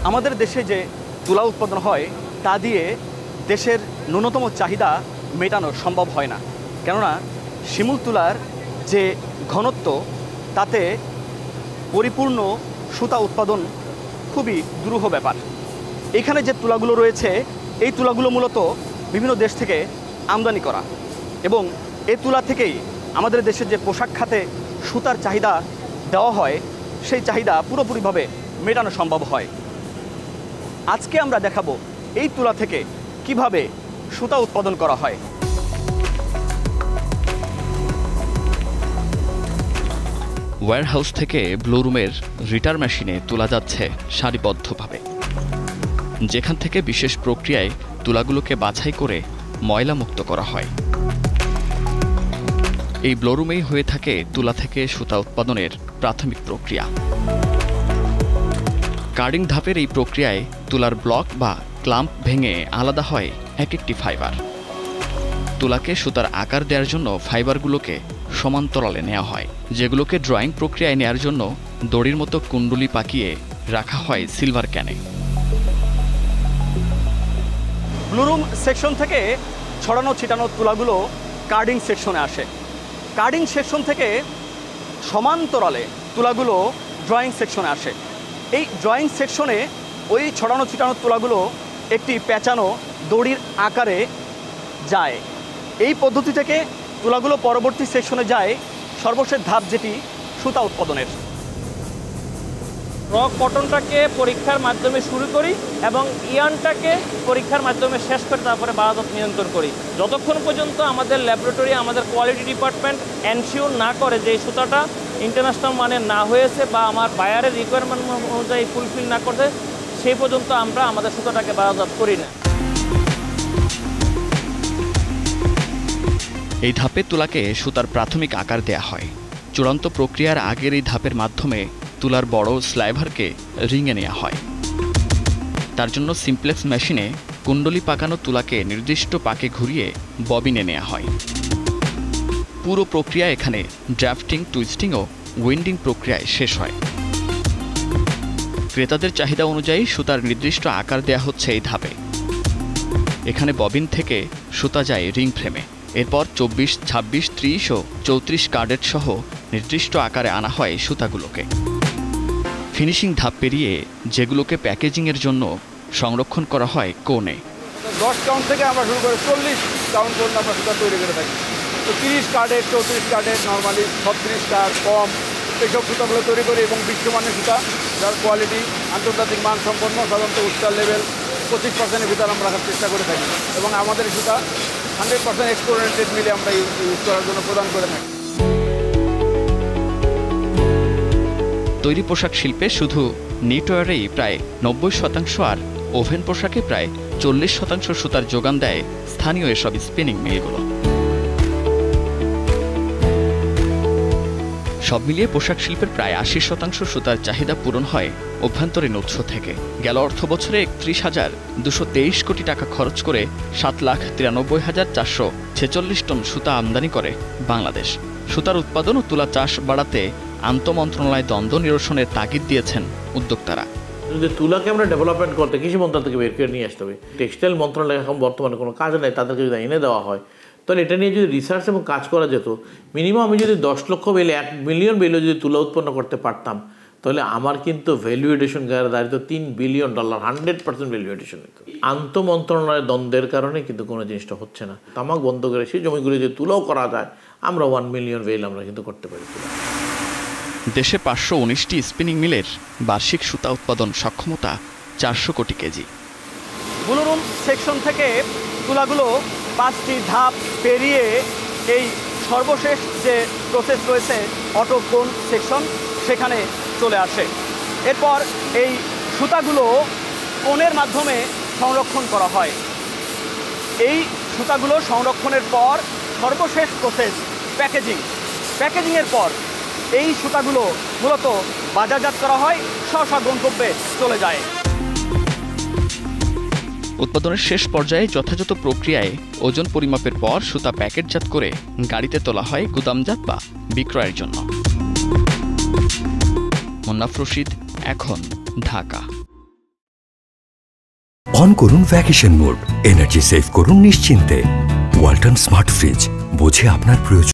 আমাদের দেশে যে তুলা উৎপাদন হয় তা দিয়ে দেশের ন্যূনতম চাহিদা মেটানো সম্ভব হয় না, কেননা শিমুল তুলার যে ঘনত্ব তাতে পরিপূর্ণ সুতা উৎপাদন খুবই দুরূহ ব্যাপার। এখানে যে তুলাগুলো রয়েছে এই তুলাগুলো মূলত বিভিন্ন দেশ থেকে আমদানি করা, এবং এই তুলা থেকেই আমাদের দেশের যে পোশাক খাতে সুতার চাহিদা দেওয়া হয় সেই চাহিদা পুরোপুরিভাবে মেটানো সম্ভব হয়। আজকে আমরা দেখাবো এই তুলা থেকে কিভাবে সুতা উৎপাদন করা হয়। ওয়্যারহাউস থেকে ব্লু রুমের রিটার মেশিনে তোলা যাচ্ছে সারিবদ্ধভাবে, যেখান থেকে বিশেষ প্রক্রিয়ায় তুলাগুলোকে বাছাই করে ময়লামুক্ত করা হয়। এই ব্লো রুমেই হয়ে থাকে তুলা থেকে সুতা উৎপাদনের প্রাথমিক প্রক্রিয়া। কার্ডিং ধাপের এই প্রক্রিয়ায় তুলার ব্লক বা ক্লাম্প ভেঙে আলাদা হয় এক একটি ফাইবার। তুলাকে সুতার আকার দেওয়ার জন্য ফাইবারগুলোকে সমান্তরালে নেওয়া হয়, যেগুলোকে ড্রয়িং প্রক্রিয়ায় নেওয়ার জন্য দড়ির মতো কুণ্ডলি পাকিয়ে রাখা হয় সিলভার ক্যানে। ব্লুরুম সেকশন থেকে ছড়ানো ছিটানো তুলাগুলো কার্ডিং সেকশনে আসে। কার্ডিং সেকশন থেকে সমান্তরালে তুলাগুলো ড্রয়িং সেকশনে আসে। এই ড্রয়িং সেকশনে ওই ছড়ানো ছিটানো তুলাগুলো একটি পেঁচানো দড়ির আকারে যায়। এই পদ্ধতি থেকে তুলাগুলো পরবর্তী সেকশনে যায় সর্বশেষ ধাপ, যেটি সুতা উৎপাদনের। র কটনটাকে পরীক্ষার মাধ্যমে শুরু করি এবং ইয়ানটাকে পরীক্ষার মাধ্যমে শেষ করে তারপরে বাজারজাত নিয়ন্ত্রণ করি, যতক্ষণ পর্যন্ত আমাদের ল্যাবরেটরি, আমাদের কোয়ালিটি ডিপার্টমেন্ট এনশিওর না করে যে সুতাটা ইন্টারন্যাশনাল মানের না হয়েছে বা আমার বায়ারের রিকোয়ারমেন্ট অনুযায়ী ফুলফিল না করছে, সেই পর্যন্ত আমরা আমাদের সুতাটাকে বাজারজাত করি না। এই ধাপে তুলাকে সুতার প্রাথমিক আকার দেয়া হয়। চূড়ান্ত প্রক্রিয়ার আগের এই ধাপের মাধ্যমে তুলার বড় স্লাইভারকে রিংয়ে নেওয়া হয়। তার জন্য সিমপ্লেক্স মেশিনে কুণ্ডলি পাকানো তুলাকে নির্দিষ্ট পাকে ঘুরিয়ে ববিনে নেওয়া হয়। পুরো প্রক্রিয়া এখানে ড্রাফটিং, টুইস্টিং ও উইন্ডিং প্রক্রিয়ায় শেষ হয়। ক্রেতাদের চাহিদা অনুযায়ী সুতার নির্দিষ্ট আকার দেয়া হচ্ছে এই ধাপে। এখানে ববিন থেকে সুতা যায় রিং ফ্রেমে। এরপর 24, 26, 30 ও 34 কার্ডেট সহ নির্দিষ্ট আকারে আনা হয় সুতাগুলোকে। ফিনিশিং ধাপ পেরিয়ে যেগুলোকে প্যাকেজিংয়ের জন্য সংরক্ষণ করা হয় কোণে। 10 কাউন্ট থেকে আমরা শুরু করে 40 কাউন্ট পর্যন্ত আমরা সুতা তৈরি করে থাকি। তো 30 কার্ডেট, 34 কার্ডেট, নর্মালি 36 কার্ড, কম, এইসব সুতাগুলো তৈরি করি এবং বিশ্বমানের সুতা যার কোয়ালিটি আন্তর্জাতিক মান সম্পন্ন, সাধারণত উচ্চার লেভেল 25%-এর ভিতরে আমরা রাখার চেষ্টা করে থাকি এবং আমাদের সুতা 100% এক্সপোর্টেড মিলে আমরা ইউজ করার জন্য প্রদান করে থাকি। তৈরি পোশাক শিল্পে শুধু নিটওয়ারেই প্রায় 90% আর ওভেন পোশাকে প্রায় 40% সুতার যোগান দেয় স্থানীয় এসব স্পিনিং মিলগুলো। সব মিলিয়ে পোশাক শিল্পের প্রায় 80% সুতার চাহিদা পূরণ হয় অভ্যন্তরীণ উৎস থেকে। গেল অর্থ বছরে 31,223 কোটি টাকা খরচ করে 7,93,446 টন সুতা আমদানি করে বাংলাদেশ। সুতার উৎপাদন ও তুলা চাষ বাড়াতে আন্তঃমন্ত্রণালয় দ্বন্দ্ব নিরসনের তাগিদ দিয়েছেন উদ্যোক্তারা। যদি তুলাকে আমরা ডেভেলপমেন্ট করতে কৃষি মন্ত্রণালয় থেকে বের করে নিয়ে আসতে হবে। টেক্সটাইল মন্ত্রণালয় এখন বর্তমানে কোনো কাজ নেই, তাদেরকে যদি এনে দেওয়া হয় তাহলে এটা নিয়ে যদি রিসার্চ এবং কাজ করা যেত, মিনিমাম আমি যদি 10 লক্ষ বেলে 1 মিলিয়ন বেলে যদি তুলা উৎপন্ন করতে পারতাম, তাহলে আমার কিন্তু ভ্যালু এডিশন গায়ে দাঁড়িয়ে $3 বিলিয়ন, 100% ভ্যালু এডিশন হতো। আন্তঃমন্ত্রণালয়ের দ্বন্দ্বের কারণে কিন্তু কোনো জিনিসটা হচ্ছে না। তামাক বন্ধ করে সেই জমিগুলো যদি তুলাও করা যায়, আমরা 1 মিলিয়ন বেল আমরা কিন্তু করতে পারি। দেশে 519টি স্পিনিং মিলের বার্ষিক সুতা উৎপাদন সক্ষমতা 400 কোটি কেজি। ব্লুরুম সেকশন থেকে তুলাগুলো 5টি ধাপ পেরিয়ে এই সর্বশেষ যে প্রসেস রয়েছে অটো কোন সেকশন, সেখানে চলে আসে। এরপর এই সুতাগুলো কোণের মাধ্যমে সংরক্ষণ করা হয়। এই সুতাগুলো সংরক্ষণের পর সর্বশেষ প্রসেস প্যাকেজিংয়ের পর এই সুতাগুলো মূলত বাজারজাত করা হয়, স্ব গন্তব্যে চলে যায়। উৎপাদনের শেষ পর্যায়ে যথাযথ প্রক্রিয়ায় ওজন পরিমাপের পর সুতা প্যাকেটজাত করে গাড়িতে তোলা হয় গুদামজাত বা বিক্রয়ের জন্য। মুন্নাফ রশিদ, এখন, ঢাকা। অন করুন ভ্যাকেশন মোড, এনার্জি সেভ করুন নিশ্চিন্তে। ওয়ালটন স্মার্ট ফ্রিজ, বোঝে আপনার প্রয়োজন।